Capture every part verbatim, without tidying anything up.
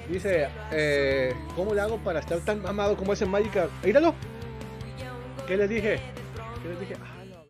Dice, eh, ¿cómo le hago para estar tan mamado como ese Magikarp? Míralo. ¿Qué les dije? ¿Qué les dije? Ah, no.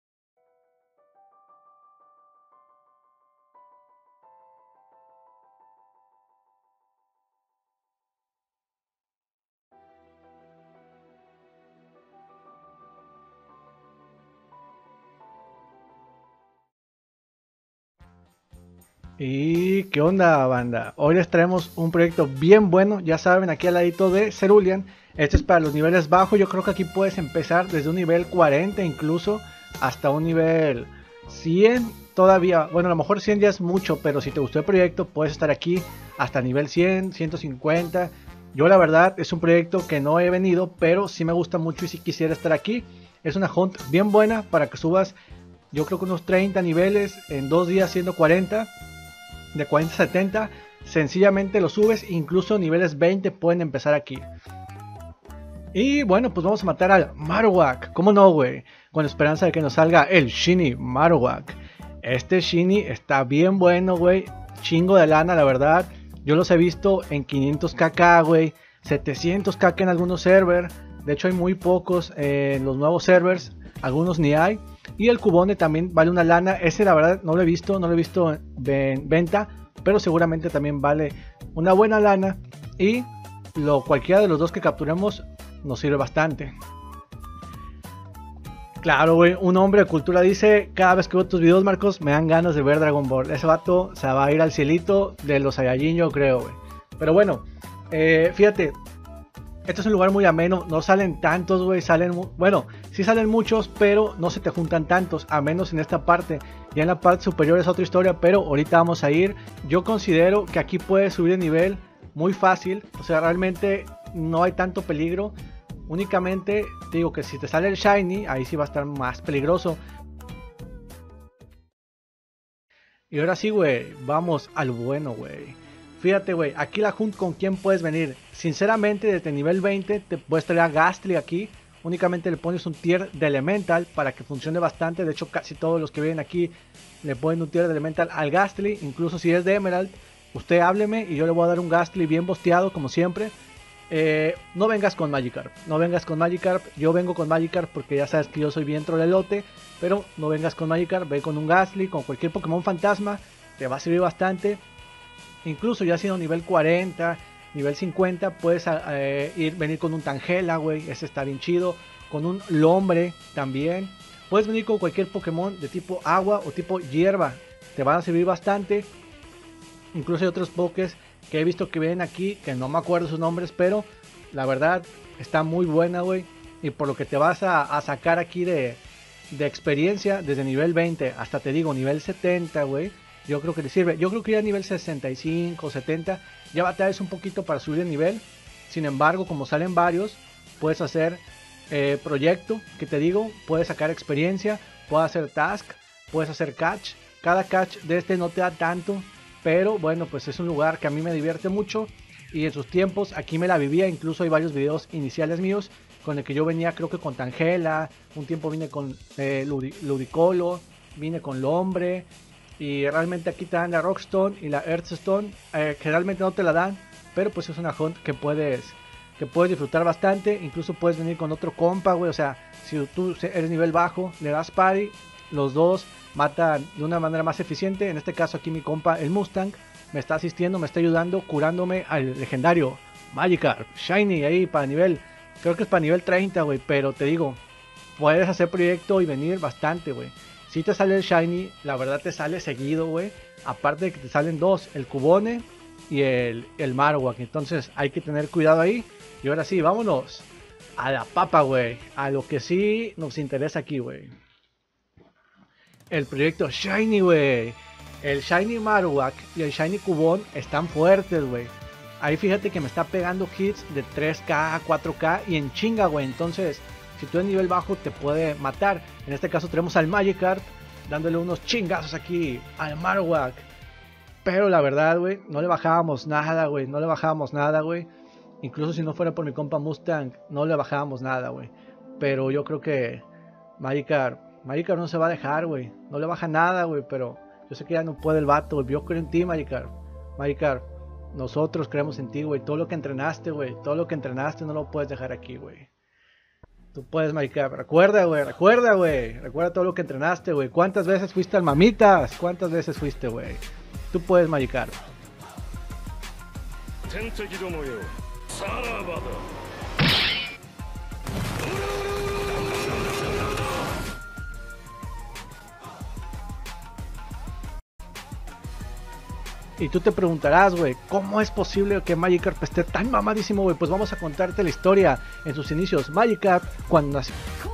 ¿Y qué onda, banda? Hoy les traemos un proyecto bien bueno, ya saben, aquí al ladito de Cerulean. Este es para los niveles bajos, yo creo que aquí puedes empezar desde un nivel cuarenta incluso hasta un nivel cien todavía. Bueno, a lo mejor cien ya es mucho, pero si te gustó el proyecto puedes estar aquí hasta nivel cien, ciento cincuenta. Yo la verdad es un proyecto que no he venido, pero sí me gusta mucho y si quisiera estar aquí. Es una hunt bien buena para que subas, yo creo que unos treinta niveles en dos días siendo cuarenta. De cuarenta a setenta, sencillamente lo subes, incluso niveles veinte pueden empezar aquí. Y bueno, pues vamos a matar al Marowak, ¿cómo no, güey? Con esperanza de que nos salga el Shiny Marowak. Este Shiny está bien bueno, güey. Chingo de lana, la verdad. Yo los he visto en quinientos K K, güey. setecientos K K en algunos servers. De hecho hay muy pocos en los nuevos servers. Algunos ni hay. Y el Cubone también vale una lana. Ese la verdad no lo he visto, no lo he visto en venta. Pero seguramente también vale una buena lana. Y lo, cualquiera de los dos que capturemos nos sirve bastante. Claro, güey, un hombre de cultura dice, cada vez que veo tus videos, Marcos, me dan ganas de ver Dragon Ball. Ese vato se va a ir al cielito de los Saiyajin, yo creo, güey. Pero bueno, eh, fíjate, este es un lugar muy ameno, no salen tantos, güey, salen, bueno, sí salen muchos, pero no se te juntan tantos, a menos en esta parte. Ya en la parte superior es otra historia, pero ahorita vamos a ir. Yo considero que aquí puedes subir de nivel muy fácil, o sea, realmente no hay tanto peligro. Únicamente te digo que si te sale el Shiny, ahí sí va a estar más peligroso. Y ahora sí, güey, vamos al bueno, güey. Fíjate, güey, aquí la Hunt con quién puedes venir. Sinceramente, desde nivel veinte te puedes traer a Gastly aquí. Únicamente le pones un tier de Elemental para que funcione bastante. De hecho, casi todos los que vienen aquí le ponen un tier de Elemental al Gastly. Incluso si es de Emerald, usted hábleme y yo le voy a dar un Gastly bien bosteado, como siempre. Eh, no vengas con Magikarp, no vengas con Magikarp. Yo vengo con Magikarp porque ya sabes que yo soy bien trolelote. Pero no vengas con Magikarp, ve con un Gastly, con cualquier Pokémon fantasma. Te va a servir bastante. Incluso ya siendo nivel cuarenta, nivel cincuenta, puedes eh, ir, venir con un Tangela, güey. Ese está bien chido. Con un Lombre también. Puedes venir con cualquier Pokémon de tipo agua o tipo hierba. Te van a servir bastante. Incluso hay otros Pokés que he visto que vienen aquí, que no me acuerdo sus nombres, pero la verdad está muy buena, güey. Y por lo que te vas a, a sacar aquí de, de experiencia, desde nivel veinte hasta te digo nivel setenta, güey. Yo creo que te sirve. Yo creo que ya a nivel sesenta y cinco, setenta, ya batallas un poquito para subir de nivel. Sin embargo, como salen varios, puedes hacer eh, proyecto, que te digo, puedes sacar experiencia, puedes hacer task, puedes hacer catch. Cada catch de este no te da tanto, pero bueno, pues es un lugar que a mí me divierte mucho. Y en sus tiempos aquí me la vivía. Incluso hay varios videos iniciales míos con el que yo venía, creo que con Tangela. Un tiempo vine con eh, Ludicolo, vine con Lombre. Y realmente aquí te dan la Rockstone y la Earthstone. Eh, generalmente no te la dan, pero pues es una hunt que puedes que puedes disfrutar bastante. Incluso puedes venir con otro compa, güey. O sea, si tú eres nivel bajo, le das party, los dos matan de una manera más eficiente. En este caso aquí mi compa, el Mustang, me está asistiendo, me está ayudando, curándome al legendario Magikarp, Shiny ahí para nivel, creo que es para nivel treinta, güey. Pero te digo, puedes hacer proyecto y venir bastante, güey. Si te sale el Shiny, la verdad te sale seguido, güey. Aparte de que te salen dos, el Cubone y el, el Marowak. Entonces hay que tener cuidado ahí. Y ahora sí, vámonos a la papa, güey. A lo que sí nos interesa aquí, güey. El proyecto Shiny, güey. El Shiny Marowak y el Shiny Cubone están fuertes, güey. Ahí fíjate que me está pegando hits de tres K a cuatro K y en chinga, güey. Entonces, si tú en nivel bajo te puede matar. En este caso tenemos al Magikarp dándole unos chingazos aquí al Marowak. Pero la verdad, güey, no le bajábamos nada, güey. No le bajábamos nada, güey. Incluso si no fuera por mi compa Mustang, no le bajábamos nada, güey. Pero yo creo que Magikarp, Magikarp no se va a dejar, güey. No le baja nada, güey. Pero yo sé que ya no puede el vato, güey. Yo creo en ti, Magikarp. Magikarp, Nosotros creemos en ti, güey. Todo lo que entrenaste, güey. Todo lo que entrenaste no lo puedes dejar aquí, güey. Tú puedes, Magikarp. Recuerda, güey. Recuerda, güey. Recuerda todo lo que entrenaste, güey. ¿Cuántas veces fuiste al Mamitas? ¿Cuántas veces fuiste, güey? Tú puedes, Magikarp. Y tú te preguntarás, güey, ¿cómo es posible que Magikarp esté tan mamadísimo, güey? Pues vamos a contarte la historia en sus inicios. Magikarp, cuando nació...